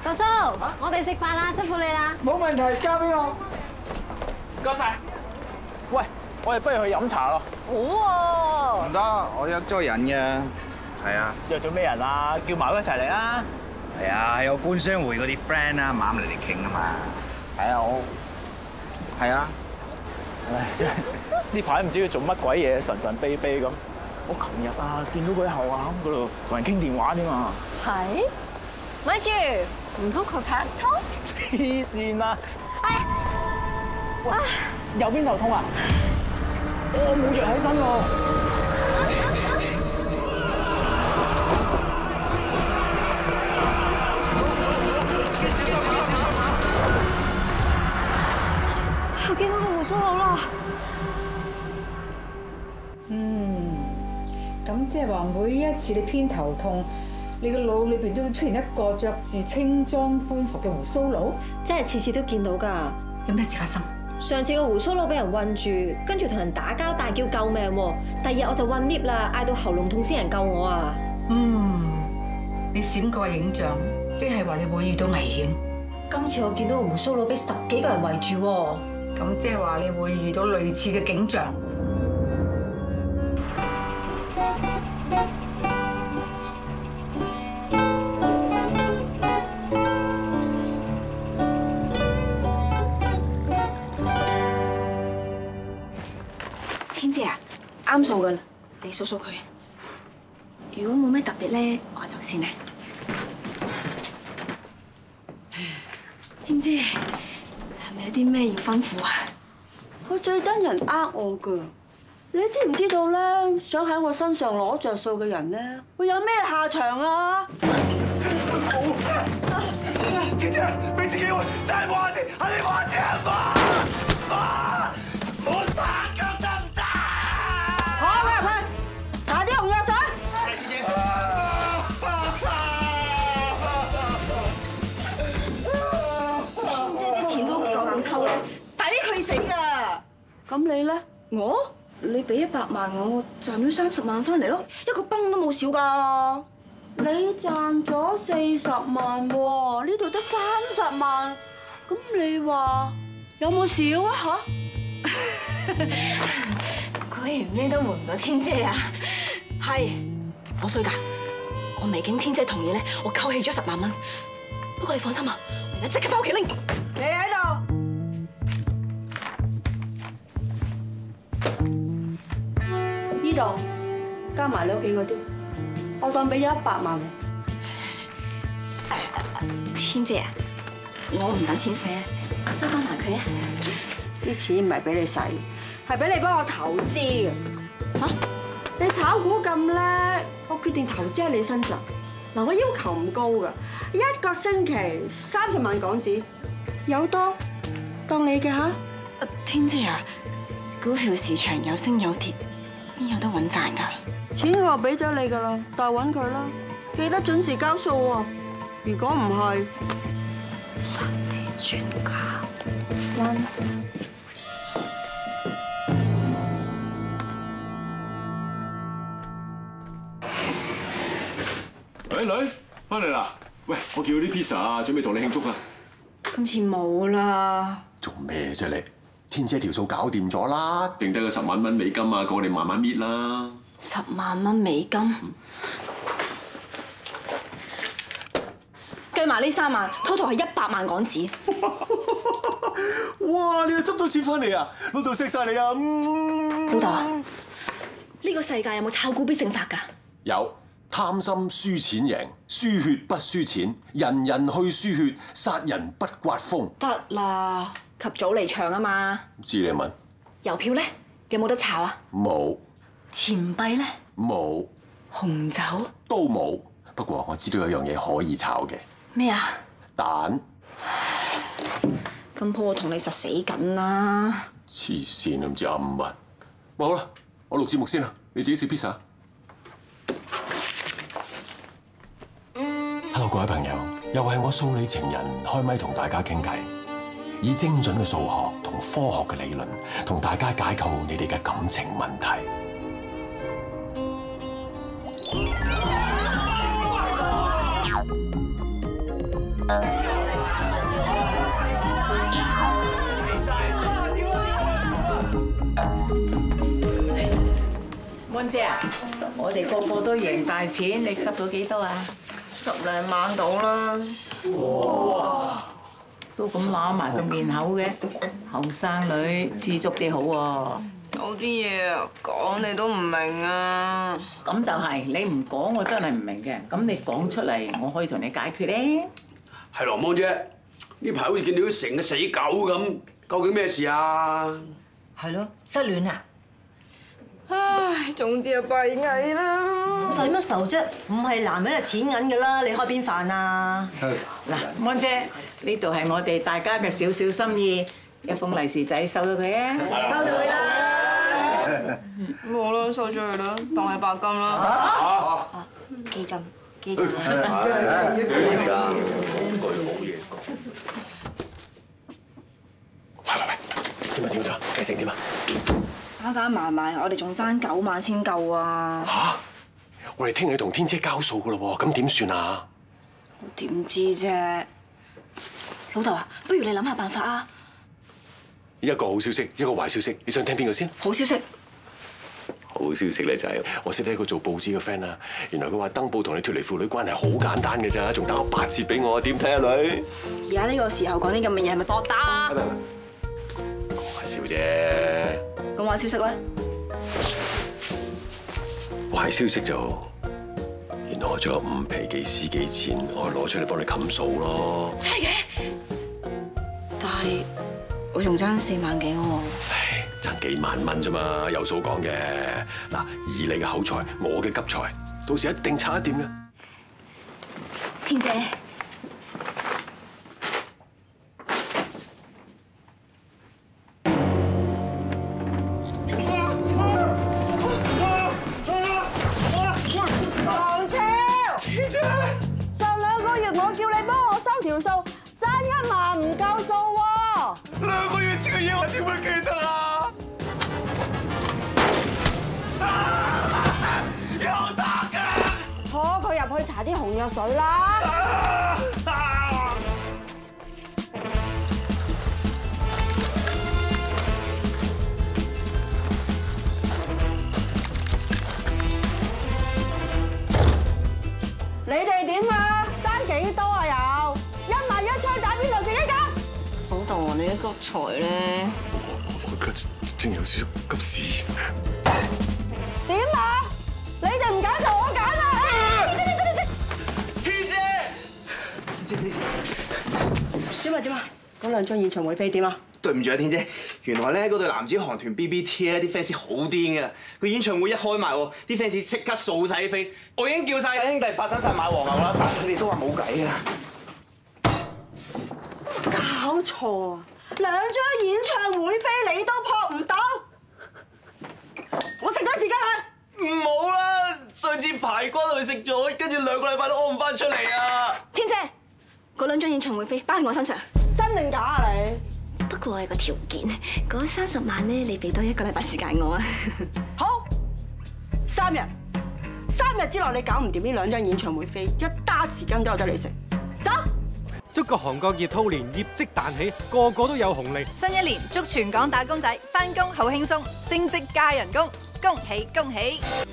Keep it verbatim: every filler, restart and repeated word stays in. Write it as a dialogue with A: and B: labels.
A: 豆叔，我哋食飯啦，辛苦你啦。
B: 冇問題，交俾我。
C: 唔該晒。喂，我哋不如去飲茶咯。
A: 好喎。
D: 唔得，我約咗人嘅。係啊。
C: 約咗咩人啊？叫埋佢一齊嚟啦。
D: 係啊，有官商會嗰啲 friend 啊，攬嚟嚟傾啊嘛。係啊，我。係啊。
C: 唉，真係呢排唔知佢做乜鬼嘢，神神秘秘咁。我琴日啊，見到佢喺後巷嗰度同人傾電話添嘛。
A: 係？咪住，唔通佢拍拖？
C: 黐線啦！
A: 哎呀！
C: 喂，右邊頭痛啊！我冇藥喺身喎。
A: 我見到個胡鬚佬啦。
E: 嗯，咁即係話每一次你偏頭痛，你個腦裏邊都會出現一個着住青裝官服嘅胡鬚佬，
A: 真係次次都見到㗎。
E: 有咩事發生？
A: 上次個胡鬚佬俾人韞住，跟住同人打交，大叫救命喎。第二日我就韞 lift 啦，嗌到喉嚨痛先人救我啊。
E: 嗯，你閃過影像，即係話你會遇到危險。
A: 今次我見到個胡鬚佬俾十幾個人圍住喎。
E: 咁即係話你會遇到類似嘅景象。
F: 天姐啊，啱數噶啦，你數數佢。如果冇咩特別咧，我就先啦。天姐，係咪有啲咩要吩咐啊？
G: 佢最憎人呃我噶，你知唔知道咧？想喺我身上攞着數嘅人咧，會有咩下場啊？
B: 天姐，俾次機會，真係冇下次，係你冇下次啊！媽，冇打腳得唔得？
G: 好，去入去，搽啲紅藥水。
B: 天姐，
F: 天姐啲錢都夠膽偷啦，抵佢死噶！
G: 咁你咧？
F: 我？你俾一百萬我，賺咗三十萬翻嚟咯，一個崩都冇少噶。
G: 你賺咗四十萬喎，呢度得三十萬，咁你話有冇少啊？嚇？
F: 果然咩都瞞唔到天姐啊！係，我衰㗎，我未經天姐同意咧，我扣起咗十萬蚊。不過你放心啊，我而家即刻翻屋企拎。
G: 企喺度。呢度加埋你屋企嗰啲，我當俾咗一百萬你。
F: 天姐啊，我唔等錢使啊，收翻埋佢啊！
G: 啲錢唔係俾你使，係俾你幫我投資嘅。
F: 嚇！
G: 你炒股咁叻，我決定投資喺你身上。嗱，我要求唔高㗎，一個星期三十萬港紙，有多當你嘅嚇。
F: 天姐啊，股票市場有升有跌，邊有得穩賺㗎？
G: 錢我俾咗你㗎啦，代揾佢啦，記得準時交數喎。如果唔係，殺你全家。關。
H: 喂，女，翻嚟啦！喂，我叫啲 pizza 啊，準備同你慶祝啦。
F: 今次冇啦。
H: 做咩啫你？天姐條數搞掂咗啦，剩低個十萬蚊美金啊，夠我哋慢慢搣啦。
F: 十萬蚊美金，嗯、計埋呢三萬 ，total 係一百萬港紙。
H: 哇！你又執到錢翻嚟啊！老豆錫晒你啊！嗯、
F: 老豆啊，呢、呢個世界有冇炒股必勝法㗎？
H: 有。貪心輸錢贏，輸血不輸錢，人人去輸血，殺人不刮風。
F: 得啦，及早離場啊嘛。
H: 知你問。
F: 郵票咧有冇得炒啊？
H: 冇。
F: 錢幣咧？
H: 冇。
F: 紅酒？
H: 都冇。不過我知道有樣嘢可以炒嘅。
F: 咩啊？
H: 蛋。
F: 今鋪我同你實死緊啦。
H: 黐線都唔知暗乜。好啦，我錄節目先啦，你自己食 pizza。Hello， 各位朋友，又係我數理情人開咪同大家傾偈，以精準嘅數學同科學嘅理論，同大家解構你哋嘅感情問題。
I: 安姐啊，我哋個個都贏大錢，你執到幾多啊？
F: 十零萬到啦。
I: 哇！都咁揦埋個面口嘅，後生女知足啲好喎。
F: 有啲嘢講你都唔明啊。
I: 咁就係你唔講，我真係唔明嘅。咁你講出嚟，我可以同你解決咧。
J: 係羅芒姐，呢排好似見到成個死狗咁，究竟咩事啊？
A: 係咯，失戀啊！
F: 唉，總之就閉翳啦。
K: 使乜愁啫？唔係男人係錢銀㗎啦，你開邊飯啊？
I: 嗱，安姐，呢度係我哋大家嘅少少心意，一封利是仔收咗佢啊！
F: 收咗佢啦。冇啦，收咗佢啦，當係白金啦。啊！基金，基金。
J: 而家佢冇嘢講。
H: 喂喂喂，點啊點啊？計成點啊？
F: 加加埋埋，我哋仲爭九萬先夠啊！
H: 嚇！我哋聽日同天姐交數噶咯喎，咁點算啊？
F: 我點知啫？老豆啊，不如你諗下辦法啊！
H: 一個好消息，一個壞消息，你想聽邊個先？
F: 好消息。
H: 好消息咧就係我識得一個做報紙嘅 friend 啊，原來佢話登報同你脫離父女關係好簡單嘅咋，仲打個八折俾我，點睇啊女？
F: 而家呢個時候講啲咁嘅嘢係咪搏打？
H: 講下笑啫。
F: 咁壞消息咧？
H: 壞消息就原來我仲有五皮幾絲幾錢，我攞出嚟幫你冚數咯。
F: 真係嘅？但係我仲爭四萬幾喎。
H: 唉，爭幾萬蚊啫嘛，有數講嘅。嗱，以你嘅口才，我嘅急才，到時一定差一點嘅。
F: 天姐。
G: 條數爭一萬唔夠數喎，
B: 兩個月前嘅嘢我點會記得啊？有打㗎！
G: 拖佢入去搽啲紅藥水啦！你哋點啊？爭幾多啊？有？一萬一槍打邊度剩一架？
F: 老豆，你啲急才咧，
H: 我而家真有少少急事。
G: 點啊？你哋唔揀就我揀啦！天姐，天姐，
B: 天姐，
G: 天姐，點啊點啊？嗰兩張演唱會飛點啊？
L: 對唔住啊，天姐，原來咧嗰對男子韓團 B B T 咧啲 fans 好癲㗎，個演唱會一開埋，啲 fans 即刻掃晒啲飛，我已經叫晒兄弟發生晒買黃牛啦，但係佢哋都話冇計啊！
G: 搞錯啊！兩張演唱會飛你都撲唔到，我食咗自己去。
L: 唔好啦，上次排骨去食咗，跟住兩個禮拜都屙唔翻出嚟啊！
F: 天姐，嗰兩張演唱會飛包喺我身上，
G: 真定假啊你？
F: 不過我有個條件，嗰三十萬咧，你俾多一個禮拜時間我啊。
G: 好，三日，三日之內你搞唔掂呢兩張演唱會飛，一打匙羹都有得你食。走！
M: 祝個韓國熱兔年業績彈起，個個都有紅利。
N: 新一年祝全港打工仔返工好輕鬆，升職加人工，恭喜恭喜！